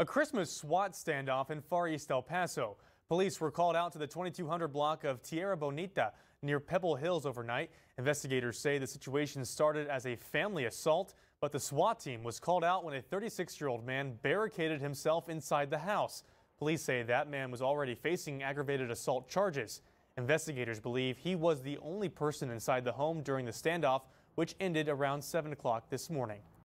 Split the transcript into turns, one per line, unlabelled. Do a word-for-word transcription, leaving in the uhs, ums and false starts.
A Christmas SWAT standoff in Far East El Paso. Police were called out to the twenty-two hundred block of Tierra Bonita near Pebble Hills overnight. Investigators say the situation started as a family assault, but the SWAT team was called out when a thirty-six-year-old man barricaded himself inside the house. Police say that man was already facing aggravated assault charges. Investigators believe he was the only person inside the home during the standoff, which ended around seven o'clock this morning.